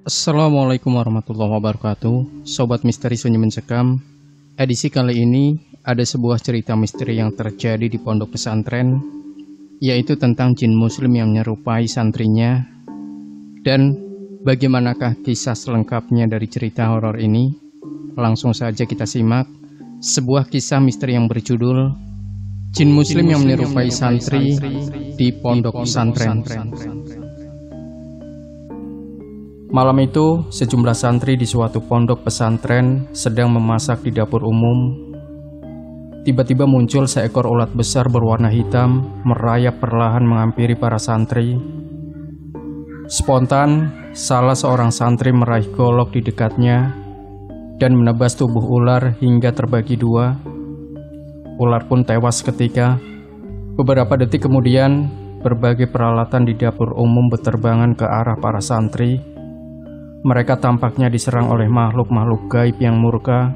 Assalamualaikum warahmatullahi wabarakatuh. Sobat Misteri Sunyi Mencekam. Edisi kali ini ada sebuah cerita misteri yang terjadi di pondok pesantren, yaitu tentang jin muslim yang menyerupai santrinya. Dan bagaimanakah kisah selengkapnya dari cerita horor ini? Langsung saja kita simak sebuah kisah misteri yang berjudul Jin Muslim yang menyerupai santri di pondok pesantren. Malam itu, sejumlah santri di suatu pondok pesantren sedang memasak di dapur umum. Tiba-tiba muncul seekor ulat besar berwarna hitam merayap perlahan menghampiri para santri. Spontan, salah seorang santri meraih golok di dekatnya dan menebas tubuh ular hingga terbagi dua. Ular pun tewas seketika. Beberapa detik kemudian, berbagai peralatan di dapur umum berterbangan ke arah para santri. Mereka tampaknya diserang oleh makhluk-makhluk gaib yang murka.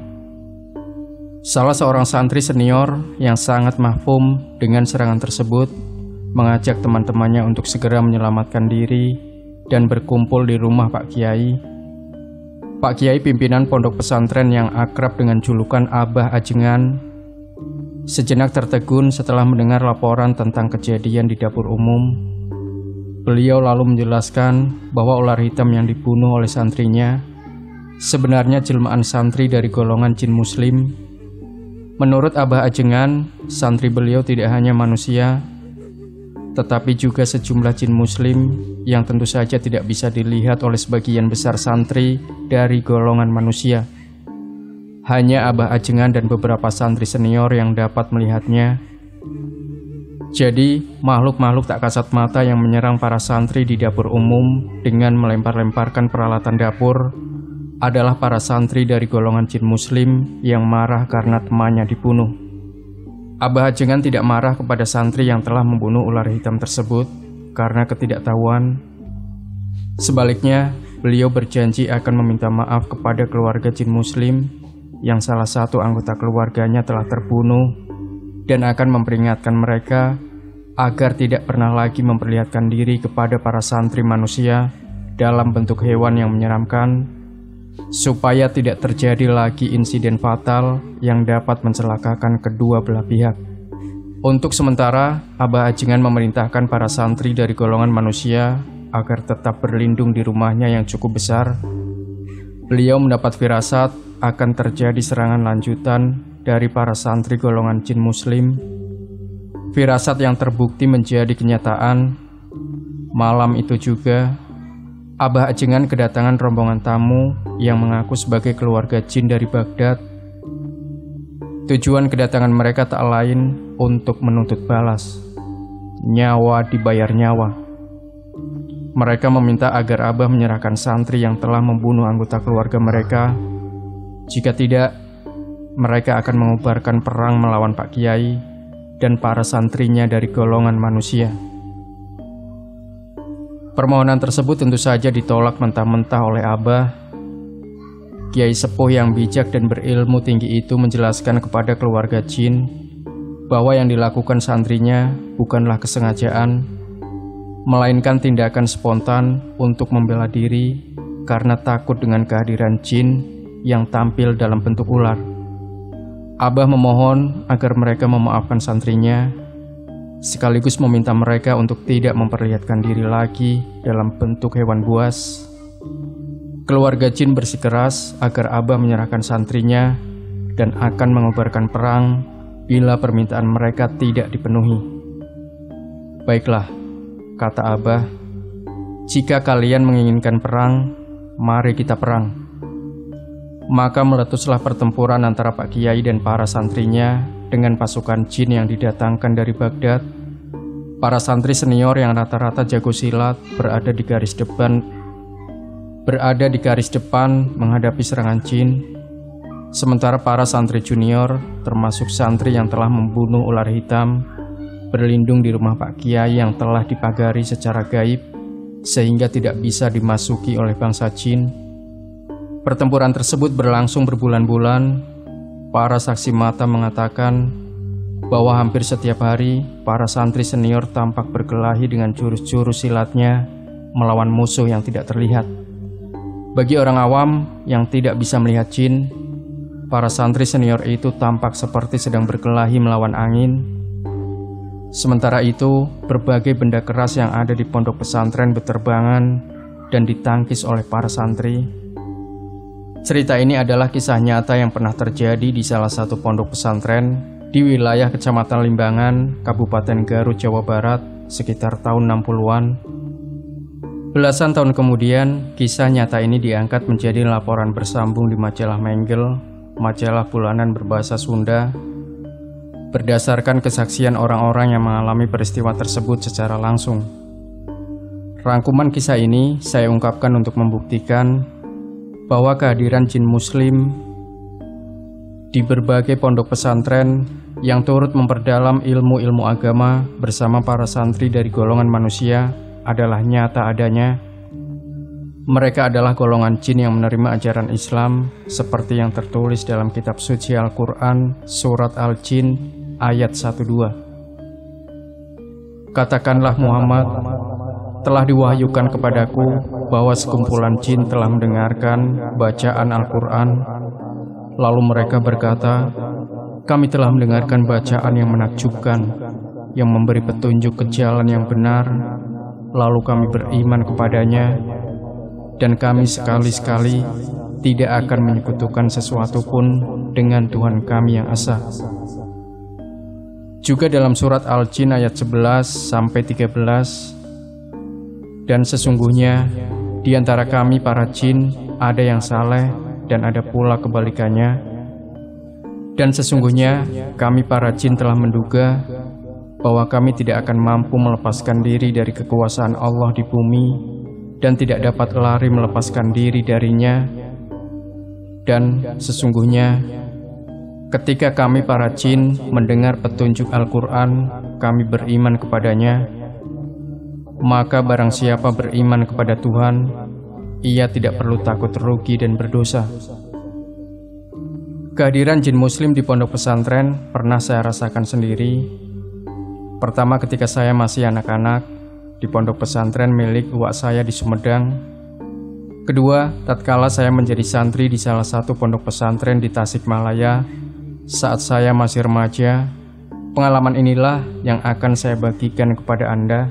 Salah seorang santri senior yang sangat mahfum dengan serangan tersebut mengajak teman-temannya untuk segera menyelamatkan diri dan berkumpul di rumah Pak Kiai. Pak Kiai pimpinan pondok pesantren yang akrab dengan julukan Abah Ajengan sejenak tertegun setelah mendengar laporan tentang kejadian di dapur umum. Beliau lalu menjelaskan bahwa ular hitam yang dibunuh oleh santrinya sebenarnya jelmaan santri dari golongan jin muslim. Menurut Abah Ajengan, santri beliau tidak hanya manusia, tetapi juga sejumlah jin muslim yang tentu saja tidak bisa dilihat oleh sebagian besar santri dari golongan manusia. Hanya Abah Ajengan dan beberapa santri senior yang dapat melihatnya. Jadi, makhluk-makhluk tak kasat mata yang menyerang para santri di dapur umum dengan melempar-lemparkan peralatan dapur adalah para santri dari golongan jin muslim yang marah karena temannya dibunuh. Abah Ajengan tidak marah kepada santri yang telah membunuh ular hitam tersebut karena ketidaktahuan. Sebaliknya, beliau berjanji akan meminta maaf kepada keluarga jin muslim yang salah satu anggota keluarganya telah terbunuh dan akan memperingatkan mereka agar tidak pernah lagi memperlihatkan diri kepada para santri manusia dalam bentuk hewan yang menyeramkan, supaya tidak terjadi lagi insiden fatal yang dapat mencelakakan kedua belah pihak. Untuk sementara, Abah Ajengan memerintahkan para santri dari golongan manusia agar tetap berlindung di rumahnya yang cukup besar. Beliau mendapat firasat akan terjadi serangan lanjutan dari para santri golongan jin muslim. Firasat yang terbukti menjadi kenyataan. Malam itu juga, Abah Ajengan kedatangan rombongan tamu yang mengaku sebagai keluarga jin dari Baghdad. Tujuan kedatangan mereka tak lain untuk menuntut balas. Nyawa dibayar nyawa. Mereka meminta agar Abah menyerahkan santri yang telah membunuh anggota keluarga mereka. Jika tidak, mereka akan mengubarkan perang melawan Pak Kiai dan para santrinya dari golongan manusia. Permohonan tersebut tentu saja ditolak mentah-mentah oleh Abah. Kiai sepuh yang bijak dan berilmu tinggi itu menjelaskan kepada keluarga jin bahwa yang dilakukan santrinya bukanlah kesengajaan, melainkan tindakan spontan untuk membela diri karena takut dengan kehadiran jin yang tampil dalam bentuk ular. Abah memohon agar mereka memaafkan santrinya, sekaligus meminta mereka untuk tidak memperlihatkan diri lagi dalam bentuk hewan buas. Keluarga jin bersikeras agar Abah menyerahkan santrinya dan akan mengobarkan perang bila permintaan mereka tidak dipenuhi. Baiklah, kata Abah, jika kalian menginginkan perang, mari kita perang. Maka meletuslah pertempuran antara Pak Kiai dan para santrinya dengan pasukan jin yang didatangkan dari Baghdad. Para santri senior yang rata-rata jago silat berada di garis depan menghadapi serangan jin. Sementara para santri junior, termasuk santri yang telah membunuh ular hitam, berlindung di rumah Pak Kiai yang telah dipagari secara gaib sehingga tidak bisa dimasuki oleh bangsa jin. Pertempuran tersebut berlangsung berbulan-bulan. Para saksi mata mengatakan bahwa hampir setiap hari para santri senior tampak berkelahi dengan jurus-jurus silatnya melawan musuh yang tidak terlihat. Bagi orang awam yang tidak bisa melihat jin, para santri senior itu tampak seperti sedang berkelahi melawan angin. Sementara itu, berbagai benda keras yang ada di pondok pesantren berterbangan dan ditangkis oleh para santri. Cerita ini adalah kisah nyata yang pernah terjadi di salah satu pondok pesantren di wilayah Kecamatan Limbangan, Kabupaten Garut, Jawa Barat, sekitar tahun 60-an. Belasan tahun kemudian, kisah nyata ini diangkat menjadi laporan bersambung di majalah Menggel, majalah bulanan berbahasa Sunda, berdasarkan kesaksian orang-orang yang mengalami peristiwa tersebut secara langsung. Rangkuman kisah ini saya ungkapkan untuk membuktikan bahwa kehadiran jin muslim di berbagai pondok pesantren yang turut memperdalam ilmu-ilmu agama bersama para santri dari golongan manusia adalah nyata adanya. Mereka adalah golongan jin yang menerima ajaran Islam seperti yang tertulis dalam kitab suci Al-Quran Surat Al-Jin ayat 1-2. Katakanlah Muhammad, telah diwahyukan kepadaku bahwa sekumpulan jin telah mendengarkan bacaan Al-Quran. Lalu mereka berkata, kami telah mendengarkan bacaan yang menakjubkan, yang memberi petunjuk ke jalan yang benar. Lalu kami beriman kepadanya, dan kami sekali-sekali tidak akan menyekutukan sesuatu pun dengan Tuhan kami yang esa. Juga dalam surat Al-Jin ayat 11-13, dan sesungguhnya di antara kami para jin ada yang saleh dan ada pula kebalikannya. Dan sesungguhnya kami para jin telah menduga bahwa kami tidak akan mampu melepaskan diri dari kekuasaan Allah di bumi dan tidak dapat lari melepaskan diri darinya. Dan sesungguhnya ketika kami para jin mendengar petunjuk Al-Quran, kami beriman kepadanya. Maka barang siapa beriman kepada Tuhan, ia tidak perlu takut rugi dan berdosa. Kehadiran jin muslim di pondok pesantren pernah saya rasakan sendiri. Pertama ketika saya masih anak-anak di pondok pesantren milik uwak saya di Sumedang. Kedua, tatkala saya menjadi santri di salah satu pondok pesantren di Tasikmalaya saat saya masih remaja. Pengalaman inilah yang akan saya bagikan kepada Anda.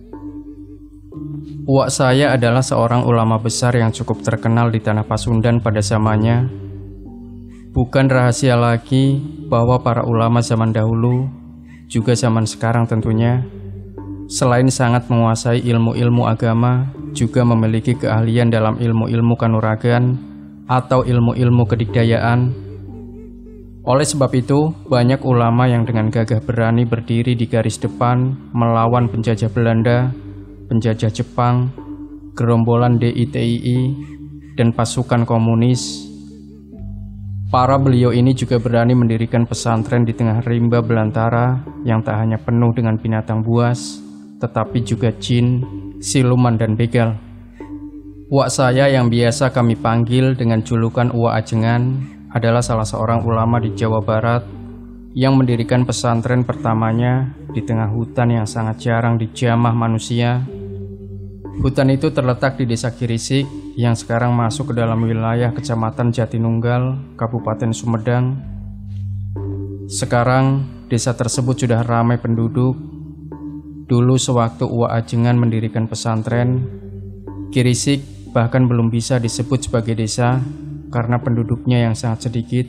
Uwak saya adalah seorang ulama besar yang cukup terkenal di tanah Pasundan pada zamannya. Bukan rahasia lagi bahwa para ulama zaman dahulu, juga zaman sekarang tentunya, selain sangat menguasai ilmu-ilmu agama, juga memiliki keahlian dalam ilmu-ilmu kanuragan atau ilmu-ilmu kedikdayaan. Oleh sebab itu, banyak ulama yang dengan gagah berani berdiri di garis depan melawan penjajah Belanda, penjajah Jepang, gerombolan DITII, dan pasukan komunis. Para beliau ini juga berani mendirikan pesantren di tengah rimba belantara yang tak hanya penuh dengan binatang buas, tetapi juga jin, siluman, dan begal. Uwak saya yang biasa kami panggil dengan julukan Uwak Ajengan adalah salah seorang ulama di Jawa Barat yang mendirikan pesantren pertamanya di tengah hutan yang sangat jarang dijamah manusia. Hutan itu terletak di Desa Kirisik yang sekarang masuk ke dalam wilayah Kecamatan Jatinunggal, Kabupaten Sumedang. Sekarang desa tersebut sudah ramai penduduk. Dulu sewaktu Uwak Ajengan mendirikan pesantren, Kirisik bahkan belum bisa disebut sebagai desa karena penduduknya yang sangat sedikit.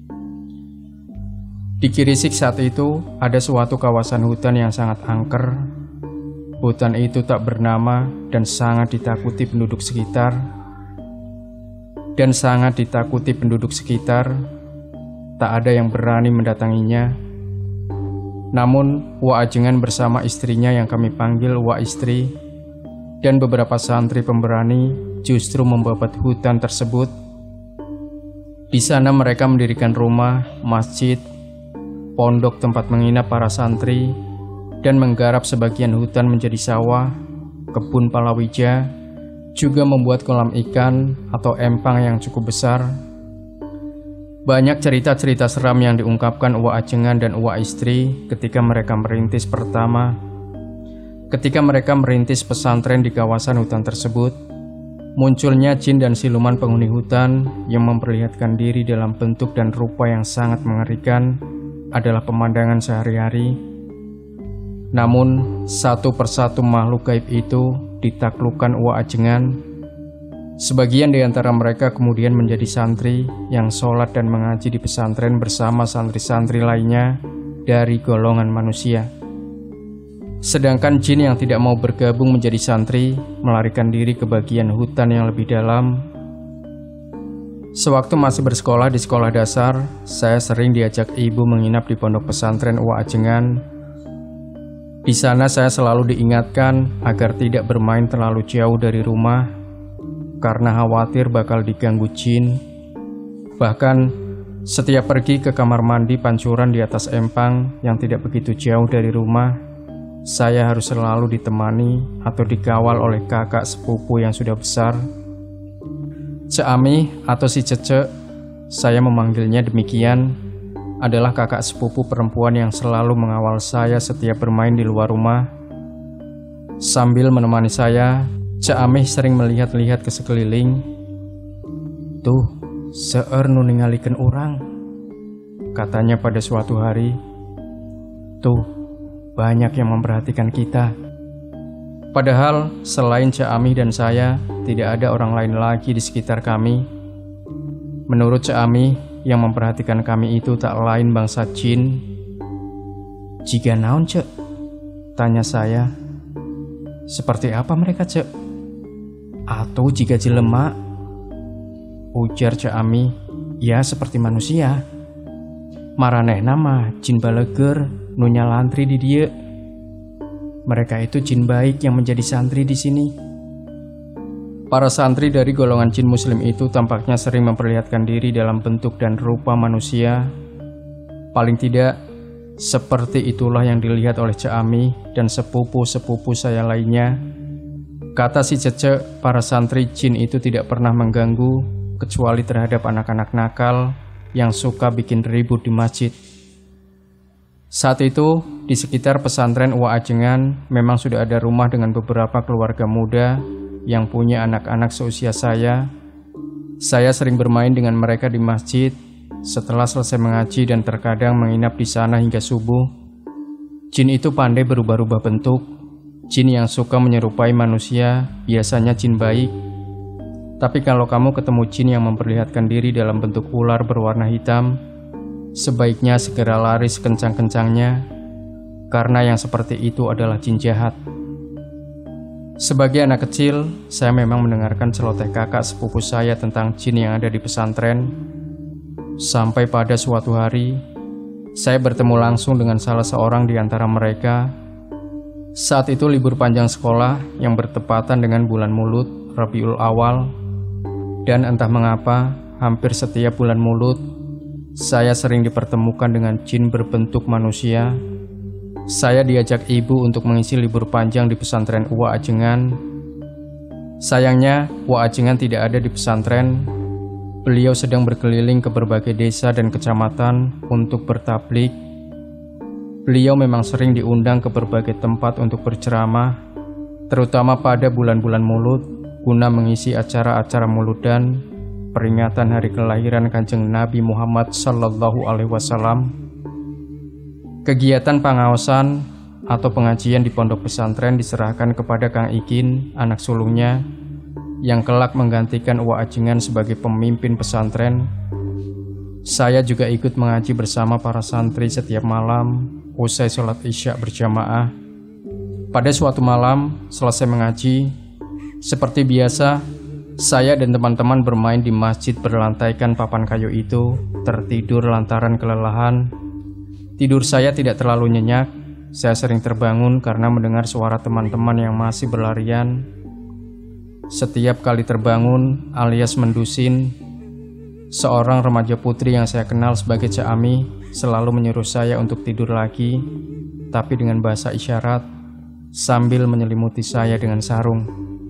Di Kirisik saat itu ada suatu kawasan hutan yang sangat angker. Hutan itu tak bernama dan sangat ditakuti penduduk sekitar. Tak ada yang berani mendatanginya. Namun, Uwak Ajengan bersama istrinya yang kami panggil Uwak Istri dan beberapa santri pemberani justru membabat hutan tersebut. Di sana mereka mendirikan rumah, masjid, pondok tempat menginap para santri, dan menggarap sebagian hutan menjadi sawah, kebun palawija, juga membuat kolam ikan atau empang yang cukup besar. Banyak cerita-cerita seram yang diungkapkan Uwak Ajengan dan Uwak Istri ketika mereka merintis Ketika mereka merintis pesantren di kawasan hutan tersebut. Munculnya jin dan siluman penghuni hutan yang memperlihatkan diri dalam bentuk dan rupa yang sangat mengerikan adalah pemandangan sehari-hari. Namun, satu persatu makhluk gaib itu ditaklukkan Uwa Ajengan. Sebagian di antara mereka kemudian menjadi santri yang sholat dan mengaji di pesantren bersama santri-santri lainnya dari golongan manusia. Sedangkan jin yang tidak mau bergabung menjadi santri melarikan diri ke bagian hutan yang lebih dalam. Sewaktu masih bersekolah di sekolah dasar, saya sering diajak ibu menginap di pondok pesantren Uwa Ajengan. Di sana saya selalu diingatkan agar tidak bermain terlalu jauh dari rumah karena khawatir bakal diganggu jin. Bahkan setiap pergi ke kamar mandi pancuran di atas empang yang tidak begitu jauh dari rumah, saya harus selalu ditemani atau dikawal oleh kakak sepupu yang sudah besar. Cek Ami atau si Cece, saya memanggilnya demikian, adalah kakak sepupu perempuan yang selalu mengawal saya setiap bermain di luar rumah. Sambil menemani saya, Cek Ami sering melihat-lihat ke sekeliling. "Tuh, seueur nu ningalikeun urang," katanya pada suatu hari. "Tuh, banyak yang memperhatikan kita." Padahal selain Cak Ami dan saya, tidak ada orang lain lagi di sekitar kami. Menurut Cak Ami, yang memperhatikan kami itu tak lain bangsa jin. "Jiga naon, Cek?" tanya saya. "Seperti apa mereka, Cek?" "Atau jiga jelema," ujar Cak Ami. "Ya seperti manusia. Maranehna mah jin baleger nu nyalantri di dieu. Mereka itu jin baik yang menjadi santri di sini." Para santri dari golongan jin muslim itu tampaknya sering memperlihatkan diri dalam bentuk dan rupa manusia. Paling tidak, seperti itulah yang dilihat oleh Cak Ami dan sepupu-sepupu saya lainnya. Kata si Cece, para santri jin itu tidak pernah mengganggu kecuali terhadap anak-anak nakal yang suka bikin ribut di masjid. Saat itu, di sekitar pesantren Uwa Ajengan memang sudah ada rumah dengan beberapa keluarga muda yang punya anak-anak seusia saya. Saya sering bermain dengan mereka di masjid setelah selesai mengaji dan terkadang menginap di sana hingga subuh. Jin itu pandai berubah-ubah bentuk. Jin yang suka menyerupai manusia biasanya jin baik. Tapi kalau kamu ketemu jin yang memperlihatkan diri dalam bentuk ular berwarna hitam, sebaiknya segera lari sekencang-kencangnya, karena yang seperti itu adalah jin jahat. Sebagai anak kecil, saya memang mendengarkan celoteh kakak sepupu saya tentang jin yang ada di pesantren. Sampai pada suatu hari, saya bertemu langsung dengan salah seorang di antara mereka. Saat itu libur panjang sekolah yang bertepatan dengan bulan Mulud, Rabiul Awal. Dan entah mengapa, hampir setiap bulan Mulud, saya sering dipertemukan dengan jin berbentuk manusia. Saya diajak ibu untuk mengisi libur panjang di pesantren Uwa Ajengan. Sayangnya, Uwa Ajengan tidak ada di pesantren. Beliau sedang berkeliling ke berbagai desa dan kecamatan untuk bertablik. Beliau memang sering diundang ke berbagai tempat untuk berceramah, terutama pada bulan-bulan Mulud, guna mengisi acara-acara muludan, peringatan hari kelahiran Kanjeng Nabi Muhammad SAW. Kegiatan pengaosan atau pengajian di pondok pesantren diserahkan kepada Kang Ikin, anak sulungnya, yang kelak menggantikan Uwa Ajengan sebagai pemimpin pesantren. Saya juga ikut mengaji bersama para santri setiap malam, usai sholat isya berjamaah. Pada suatu malam, selesai mengaji, seperti biasa, saya dan teman-teman bermain di masjid berlantaikan papan kayu itu, tertidur lantaran kelelahan. Tidur saya tidak terlalu nyenyak. Saya sering terbangun karena mendengar suara teman-teman yang masih berlarian. Setiap kali terbangun alias mendusin, seorang remaja putri yang saya kenal sebagai Cak Ami selalu menyuruh saya untuk tidur lagi, tapi dengan bahasa isyarat, sambil menyelimuti saya dengan sarung.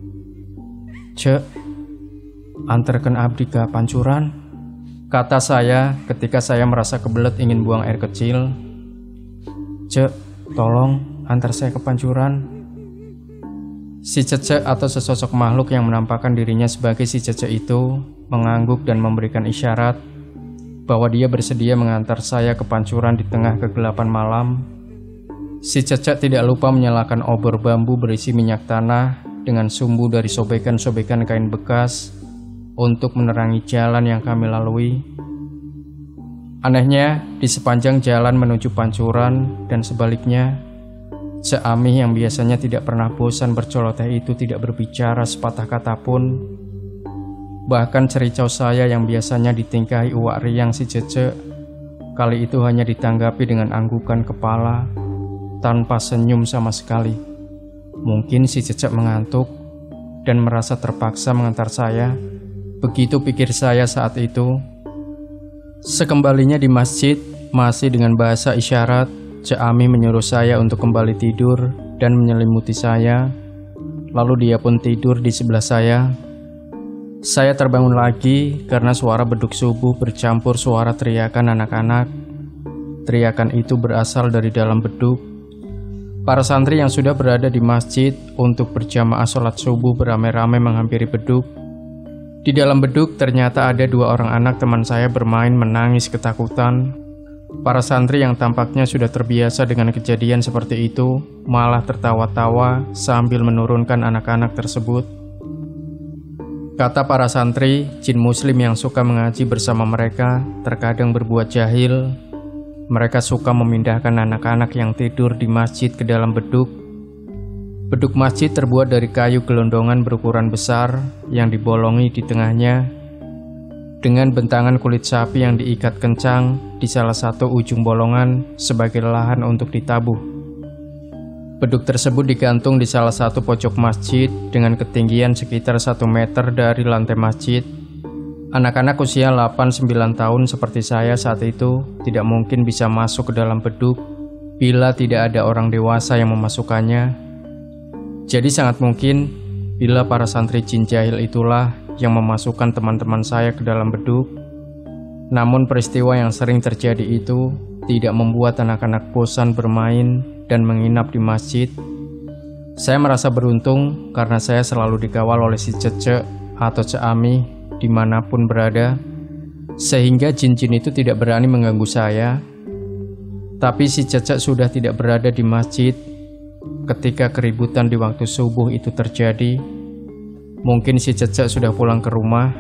"Cek, antarkan abdi ke pancuran," kata saya ketika saya merasa kebelet ingin buang air kecil. "Cek, tolong antar saya ke pancuran." Si Cece atau sesosok makhluk yang menampakkan dirinya sebagai si Cece itu mengangguk dan memberikan isyarat bahwa dia bersedia mengantar saya ke pancuran di tengah kegelapan malam. Si Cece tidak lupa menyalakan obor bambu berisi minyak tanah dengan sumbu dari sobekan-sobekan kain bekas untuk menerangi jalan yang kami lalui. Anehnya, di sepanjang jalan menuju pancuran dan sebaliknya, Cek Amih yang biasanya tidak pernah bosan berceloteh itu tidak berbicara sepatah kata pun. Bahkan cericau saya yang biasanya ditingkahi uwak riang si Cece, kali itu hanya ditanggapi dengan anggukan kepala, tanpa senyum sama sekali. Mungkin si Cece mengantuk dan merasa terpaksa mengantar saya. Begitu pikir saya saat itu. Sekembalinya di masjid, masih dengan bahasa isyarat, Cek Amih menyuruh saya untuk kembali tidur dan menyelimuti saya. Lalu dia pun tidur di sebelah saya. Saya terbangun lagi karena suara beduk subuh bercampur suara teriakan anak-anak. Teriakan itu berasal dari dalam beduk. Para santri yang sudah berada di masjid untuk berjamaah sholat subuh beramai-ramai menghampiri beduk. Di dalam beduk ternyata ada 2 orang anak teman saya bermain menangis ketakutan. Para santri yang tampaknya sudah terbiasa dengan kejadian seperti itu malah tertawa-tawa sambil menurunkan anak-anak tersebut. Kata para santri, jin muslim yang suka mengaji bersama mereka terkadang berbuat jahil. Mereka suka memindahkan anak-anak yang tidur di masjid ke dalam beduk. Beduk masjid terbuat dari kayu gelondongan berukuran besar yang dibolongi di tengahnya dengan bentangan kulit sapi yang diikat kencang di salah satu ujung bolongan sebagai lahan untuk ditabuh. Beduk tersebut digantung di salah satu pojok masjid dengan ketinggian sekitar 1 meter dari lantai masjid. Anak-anak usia 8-9 tahun seperti saya saat itu tidak mungkin bisa masuk ke dalam beduk bila tidak ada orang dewasa yang memasukkannya. Jadi sangat mungkin bila para santri jin jahil itulah yang memasukkan teman-teman saya ke dalam beduk. Namun peristiwa yang sering terjadi itu tidak membuat anak-anak bosan bermain dan menginap di masjid. Saya merasa beruntung karena saya selalu dikawal oleh si Cece atau Cek Amih dimanapun berada, sehingga jin-jin itu tidak berani mengganggu saya. Tapi si Cece sudah tidak berada di masjid ketika keributan di waktu subuh itu terjadi. Mungkin si Cece sudah pulang ke rumah.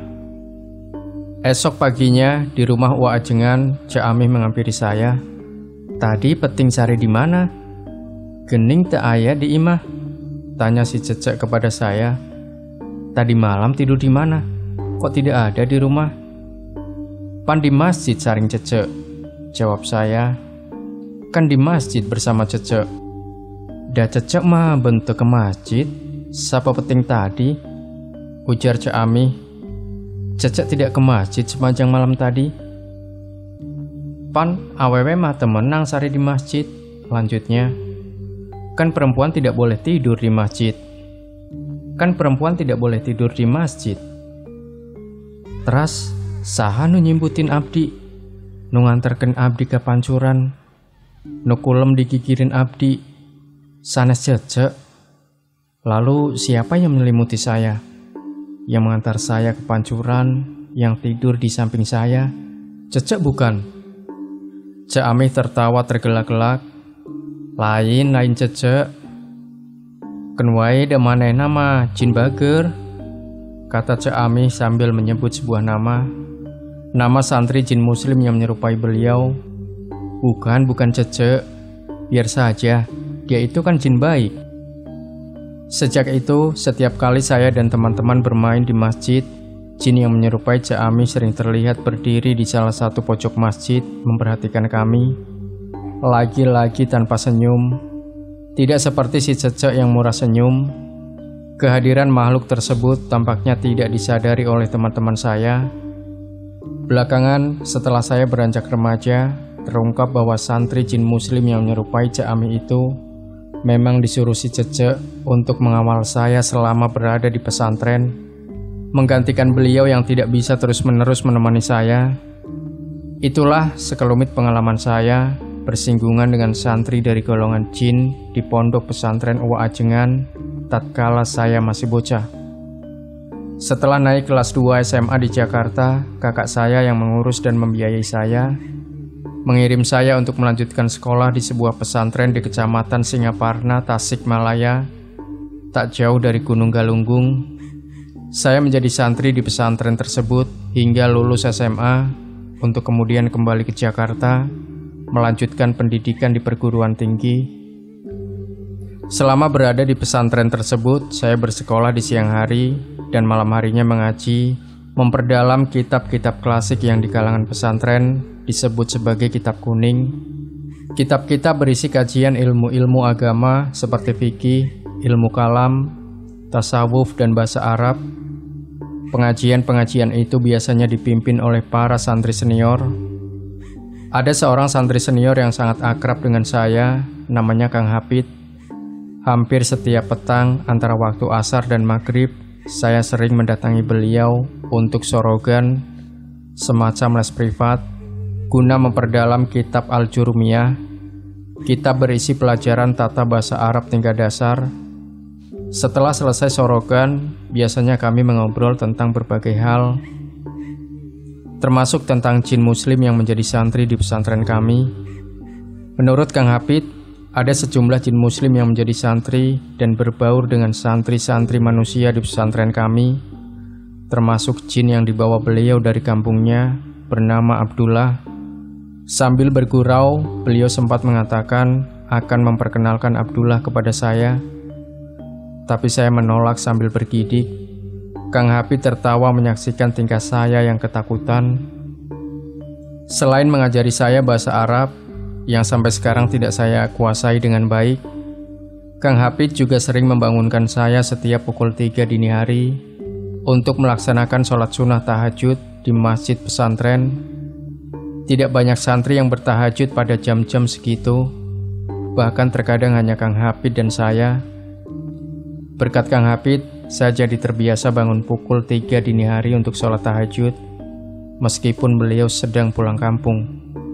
Esok paginya di rumah Uwa Ajengan, Cek Amih menghampiri saya. "Tadi peting sari di mana? Gening teu aya di imah?" tanya si Cece kepada saya. "Tadi malam tidur di mana? Kok tidak ada di rumah?" "Pan di masjid saring Cece," jawab saya. "Kan di masjid bersama Cece." "Da Cece mah bentuk ke masjid, sapa peting tadi?" ujar Cek Amih. "Cece tidak ke masjid sepanjang malam tadi." "Pan awewe mah temenang sari di masjid," lanjutnya. "Kan perempuan tidak boleh tidur di masjid." "Kan perempuan tidak boleh tidur di masjid." "Teras saha nu nyimbutin abdi, nu nganterkeun abdi ke pancuran, nu kulem digigirin abdi, sanes Cece. Lalu siapa yang menyelimuti saya, yang mengantar saya ke pancuran, yang tidur di samping saya? Cece bukan?" Cek Amih tertawa tergelak-gelak. Lain Cece. "Keun wae da manehna mah jin bager," kata Cek Amih sambil menyebut sebuah nama. Nama santri jin muslim yang menyerupai beliau. Bukan Cece. Biar saja, dia itu kan jin baik." Sejak itu, setiap kali saya dan teman-teman bermain di masjid, jin yang menyerupai Cek Amih sering terlihat berdiri di salah satu pojok masjid memperhatikan kami. Lagi-lagi tanpa senyum. Tidak seperti si Cece yang murah senyum. Kehadiran makhluk tersebut tampaknya tidak disadari oleh teman-teman saya. Belakangan, setelah saya beranjak remaja, terungkap bahwa santri jin muslim yang menyerupai Cek Amih itu memang disuruh si Cece untuk mengawal saya selama berada di pesantren, menggantikan beliau yang tidak bisa terus-menerus menemani saya. Itulah sekelumit pengalaman saya bersinggungan dengan santri dari golongan jin di pondok pesantren Uwa Ajengan tatkala saya masih bocah. Setelah naik kelas 2 SMA di Jakarta, kakak saya yang mengurus dan membiayai saya mengirim saya untuk melanjutkan sekolah di sebuah pesantren di Kecamatan Singaparna, Tasikmalaya, tak jauh dari Gunung Galunggung. Saya menjadi santri di pesantren tersebut hingga lulus SMA untuk kemudian kembali ke Jakarta melanjutkan pendidikan di perguruan tinggi. Selama berada di pesantren tersebut, saya bersekolah di siang hari dan malam harinya mengaji, memperdalam kitab-kitab klasik yang di kalangan pesantren disebut sebagai kitab kuning. Kitab-kitab berisi kajian ilmu-ilmu agama seperti fikih, ilmu kalam, tasawuf, dan bahasa Arab. Pengajian-pengajian itu biasanya dipimpin oleh para santri senior. Ada seorang santri senior yang sangat akrab dengan saya, namanya Kang Hafid. Hampir setiap petang antara waktu asar dan maghrib, saya sering mendatangi beliau untuk sorogan, semacam les privat, guna memperdalam kitab Al-Jurumiyah. Kitab berisi pelajaran tata bahasa Arab tingkat dasar. Setelah selesai sorogan, biasanya kami mengobrol tentang berbagai hal, termasuk tentang jin muslim yang menjadi santri di pesantren kami. Menurut Kang Hafid, ada sejumlah jin muslim yang menjadi santri dan berbaur dengan santri-santri manusia di pesantren kami, termasuk jin yang dibawa beliau dari kampungnya bernama Abdullah. Sambil bergurau, beliau sempat mengatakan akan memperkenalkan Abdullah kepada saya, tapi saya menolak sambil bergidik. Kang Hafid tertawa menyaksikan tingkah saya yang ketakutan. Selain mengajari saya bahasa Arab yang sampai sekarang tidak saya kuasai dengan baik, Kang Hafid juga sering membangunkan saya setiap pukul 3 dini hari untuk melaksanakan sholat sunnah tahajud di masjid pesantren. Tidak banyak santri yang bertahajud pada jam-jam segitu, bahkan terkadang hanya Kang Hafid dan saya. Berkat Kang Hafid, saya jadi terbiasa bangun pukul 3 dini hari untuk sholat tahajud, meskipun beliau sedang pulang kampung.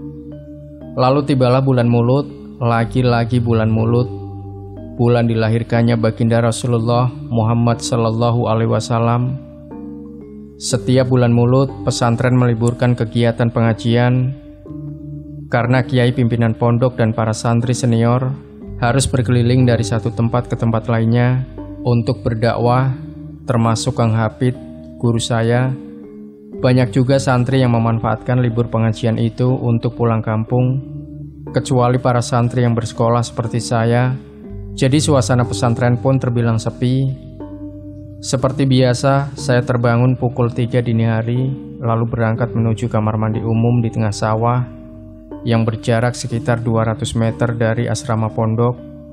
Lalu tibalah bulan Maulud, lagi-lagi bulan Maulud, bulan dilahirkannya baginda Rasulullah Muhammad Sallallahu Alaihi Wasallam. Setiap bulan Maulud, pesantren meliburkan kegiatan pengajian karena kiai pimpinan pondok dan para santri senior harus berkeliling dari satu tempat ke tempat lainnya untuk berdakwah, termasuk Kang Hafid, guru saya. Banyak juga santri yang memanfaatkan libur pengajian itu untuk pulang kampung, kecuali para santri yang bersekolah seperti saya. Jadi suasana pesantren pun terbilang sepi. Seperti biasa, saya terbangun pukul 3 dini hari, lalu berangkat menuju kamar mandi umum di tengah sawah yang berjarak sekitar 200 meter dari asrama pondok.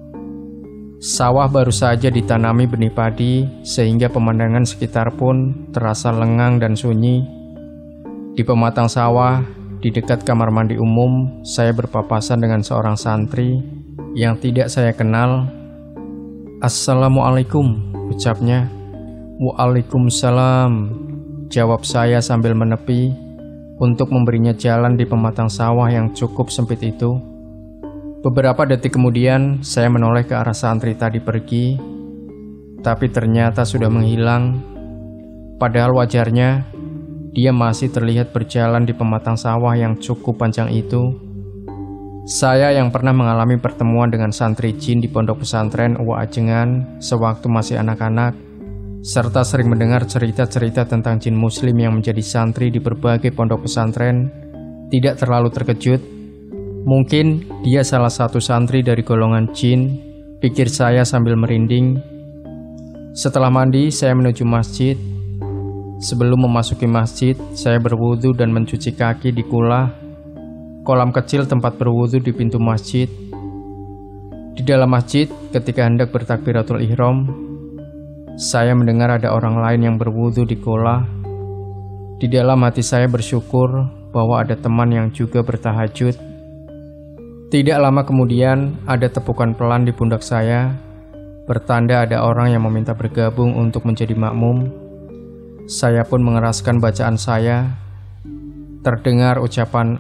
Sawah baru saja ditanami benih padi, sehingga pemandangan sekitar pun terasa lengang dan sunyi. Di pematang sawah, di dekat kamar mandi umum, saya berpapasan dengan seorang santri yang tidak saya kenal. "Assalamualaikum," ucapnya. "Waalaikumsalam," jawab saya sambil menepi untuk memberinya jalan di pematang sawah yang cukup sempit itu. Beberapa detik kemudian, saya menoleh ke arah santri tadi pergi, tapi ternyata sudah menghilang. Padahal wajarnya, dia masih terlihat berjalan di pematang sawah yang cukup panjang itu. Saya yang pernah mengalami pertemuan dengan santri jin di pondok pesantren Uwa Ajengan sewaktu masih anak-anak, serta sering mendengar cerita-cerita tentang jin muslim yang menjadi santri di berbagai pondok pesantren, tidak terlalu terkejut. Mungkin dia salah satu santri dari golongan jin, pikir saya sambil merinding. Setelah mandi, saya menuju masjid. Sebelum memasuki masjid, saya berwudu dan mencuci kaki di kulah, kolam kecil tempat berwudu di pintu masjid. Di dalam masjid, ketika hendak bertakbiratul ihram, saya mendengar ada orang lain yang berwudu di kolah. Di dalam hati saya bersyukur bahwa ada teman yang juga bertahajud. Tidak lama kemudian, ada tepukan pelan di pundak saya, bertanda ada orang yang meminta bergabung untuk menjadi makmum. Saya pun mengeraskan bacaan saya. Terdengar ucapan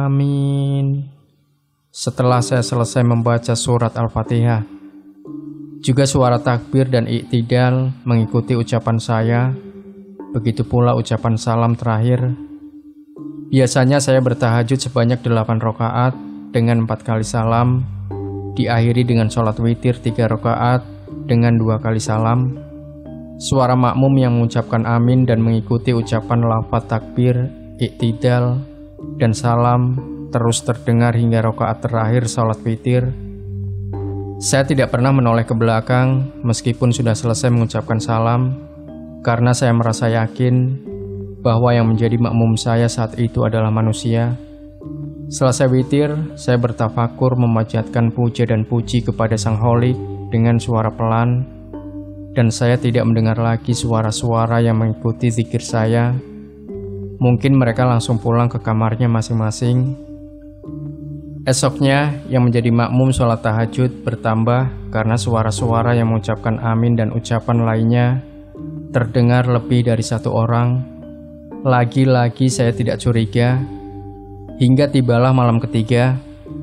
"Amin" setelah saya selesai membaca surat Al-Fatihah. Juga suara takbir dan iktidal mengikuti ucapan saya, begitu pula ucapan salam terakhir. Biasanya saya bertahajud sebanyak 8 rakaat dengan 4 kali salam, diakhiri dengan sholat witir 3 rakaat dengan 2 kali salam. Suara makmum yang mengucapkan amin dan mengikuti ucapan lafaz takbir, iktidal, dan salam terus terdengar hingga rakaat terakhir sholat witir. Saya tidak pernah menoleh ke belakang meskipun sudah selesai mengucapkan salam, karena saya merasa yakin bahwa yang menjadi makmum saya saat itu adalah manusia. Selesai witir, saya bertafakur memanjatkan puja dan puji kepada Sang Holik dengan suara pelan, dan saya tidak mendengar lagi suara-suara yang mengikuti zikir saya. Mungkin mereka langsung pulang ke kamarnya masing-masing. Esoknya, yang menjadi makmum sholat tahajud bertambah karena suara-suara yang mengucapkan amin dan ucapan lainnya terdengar lebih dari 1 orang. Lagi-lagi saya tidak curiga, hingga tibalah malam ketiga.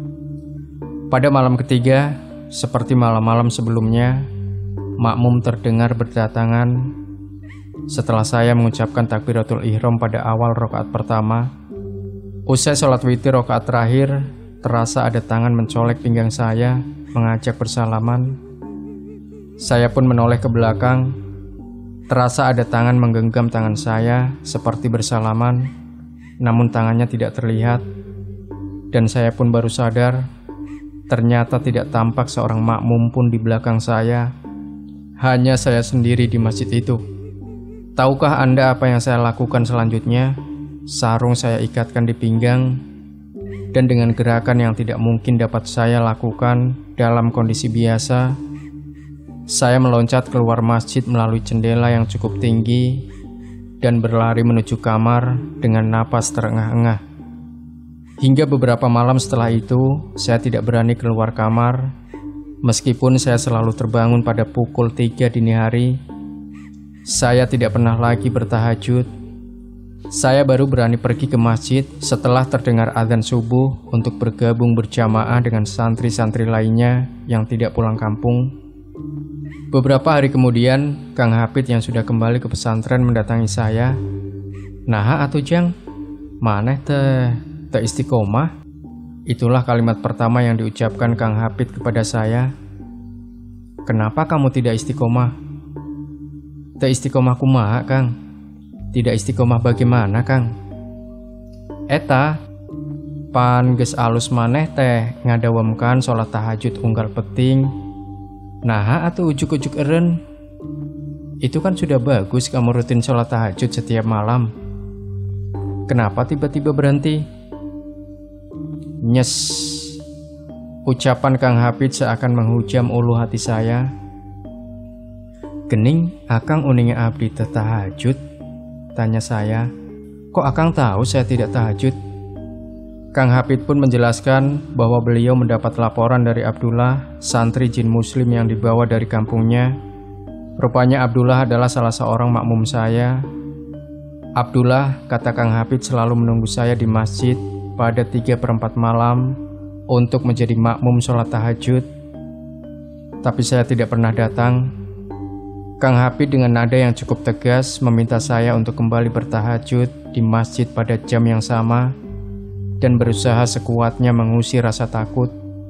Pada malam ketiga, seperti malam-malam sebelumnya, makmum terdengar berdatangan. Setelah saya mengucapkan takbiratul ihram pada awal rakaat pertama, usai sholat witir rakaat terakhir, terasa ada tangan mencolek pinggang saya, mengajak bersalaman. Saya pun menoleh ke belakang. Terasa ada tangan menggenggam tangan saya seperti bersalaman, namun tangannya tidak terlihat. Dan saya pun baru sadar, ternyata tidak tampak seorang makmum pun di belakang saya. Hanya saya sendiri di masjid itu. Tahukah Anda apa yang saya lakukan selanjutnya? Sarung saya ikatkan di pinggang, dan dengan gerakan yang tidak mungkin dapat saya lakukan dalam kondisi biasa, saya meloncat keluar masjid melalui jendela yang cukup tinggi dan berlari menuju kamar dengan napas terengah-engah. Hingga beberapa malam setelah itu, saya tidak berani keluar kamar, meskipun saya selalu terbangun pada pukul 3 dini hari. Saya tidak pernah lagi bertahajud. Saya baru berani pergi ke masjid setelah terdengar azan subuh untuk bergabung berjamaah dengan santri-santri lainnya yang tidak pulang kampung. Beberapa hari kemudian, Kang Hafid yang sudah kembali ke pesantren mendatangi saya. "Nah, atuh Jang, maneh teh istiqomah?" Itulah kalimat pertama yang diucapkan Kang Hafid kepada saya. "Kenapa kamu tidak istiqomah?" "Teu istiqomah kumaha, Kang?" "Tidak istiqomah bagaimana, Kang?" "Eta, pan geus alus maneh teh ngadawemkan sholat tahajud unggal peting. Nah, atuh ujuk-ujuk eren. Itu kan sudah bagus kamu rutin sholat tahajud setiap malam. Kenapa tiba-tiba berhenti?" Nyes. Ucapan Kang Hafid seakan menghujam ulu hati saya. "Gening, Akang uningnya abdi teh tahajud?" tanya saya. "Kok Akang tahu saya tidak tahajud?" Kang Hafid pun menjelaskan bahwa beliau mendapat laporan dari Abdullah, santri jin muslim yang dibawa dari kampungnya. Rupanya Abdullah adalah salah seorang makmum saya. Abdullah, kata Kang Hafid, selalu menunggu saya di masjid pada 3/4 malam untuk menjadi makmum sholat tahajud. Tapi saya tidak pernah datang. Kang Hafid dengan nada yang cukup tegas meminta saya untuk kembali bertahajud di masjid pada jam yang sama dan berusaha sekuatnya mengusir rasa takut.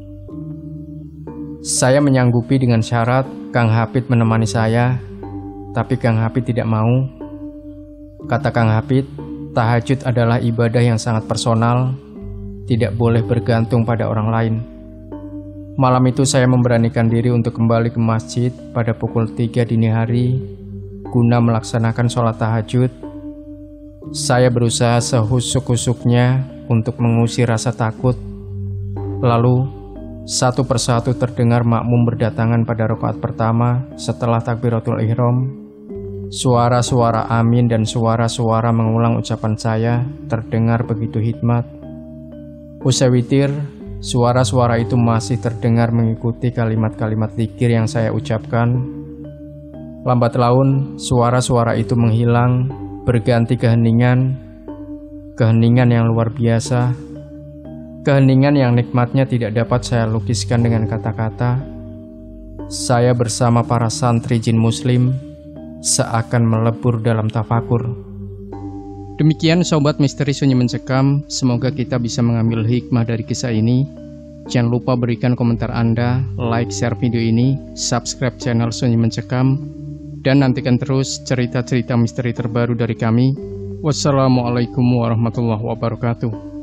Saya menyanggupi dengan syarat Kang Hafid menemani saya, tapi Kang Hafid tidak mau. Kata Kang Hafid, tahajud adalah ibadah yang sangat personal, tidak boleh bergantung pada orang lain. Malam itu saya memberanikan diri untuk kembali ke masjid pada pukul 3 dini hari guna melaksanakan sholat tahajud. Saya berusaha sehusuk-husuknya untuk mengusir rasa takut. Lalu, satu persatu terdengar makmum berdatangan pada rakaat pertama setelah takbiratul ihram. Suara-suara amin dan suara-suara mengulang ucapan saya terdengar begitu hikmat. Usai witir, suara-suara itu masih terdengar mengikuti kalimat-kalimat zikir yang saya ucapkan. Lambat laun, suara-suara itu menghilang, berganti keheningan. Keheningan yang luar biasa. Keheningan yang nikmatnya tidak dapat saya lukiskan dengan kata-kata. saya bersama para santri jin muslim seakan melebur dalam tafakur. Demikian Sobat Misteri Sunyi Mencekam, semoga kita bisa mengambil hikmah dari kisah ini. Jangan lupa berikan komentar Anda, like, share video ini, subscribe channel Sunyi Mencekam, dan nantikan terus cerita-cerita misteri terbaru dari kami. Wassalamualaikum warahmatullahi wabarakatuh.